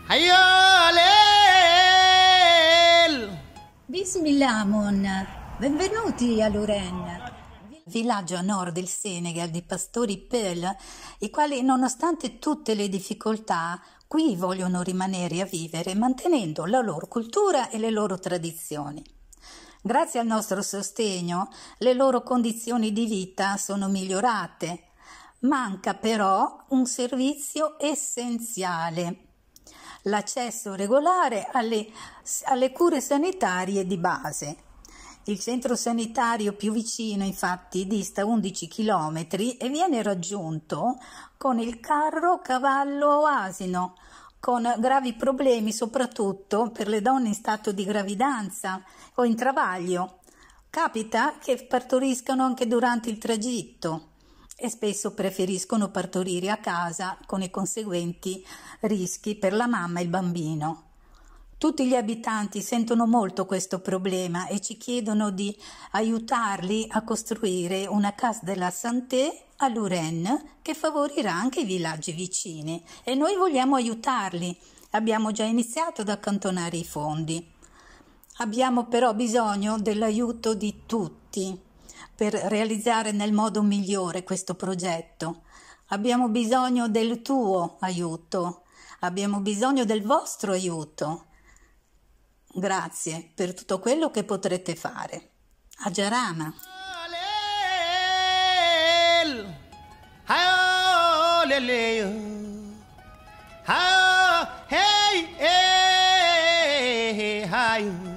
Aiolel! Bismillah, benvenuti a Luren, villaggio a nord del Senegal di pastori Peul, i quali nonostante tutte le difficoltà qui vogliono rimanere a vivere mantenendo la loro cultura e le loro tradizioni. Grazie al nostro sostegno le loro condizioni di vita sono migliorate, manca però un servizio essenziale: l'accesso regolare alle cure sanitarie di base. Il centro sanitario più vicino, infatti, dista 11 km e viene raggiunto con il carro, cavallo o asino, con gravi problemi soprattutto per le donne in stato di gravidanza o in travaglio. Capita che partoriscano anche durante il tragitto e spesso preferiscono partorire a casa con i conseguenti rischi per la mamma e il bambino. Tutti gli abitanti sentono molto questo problema e ci chiedono di aiutarli a costruire una Casa de la Santé a Luren che favorirà anche i villaggi vicini e noi vogliamo aiutarli. Abbiamo già iniziato ad accantonare i fondi. Abbiamo però bisogno dell'aiuto di tutti per realizzare nel modo migliore questo progetto. Abbiamo bisogno del tuo aiuto, abbiamo bisogno del vostro aiuto. Grazie per tutto quello che potrete fare. A Jarama. Hey, hey, hey, hey.